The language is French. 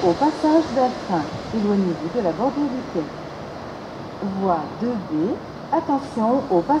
au passage d'un train. Éloignez-vous de la bordure du quai. Voie 2B. Attention au passage.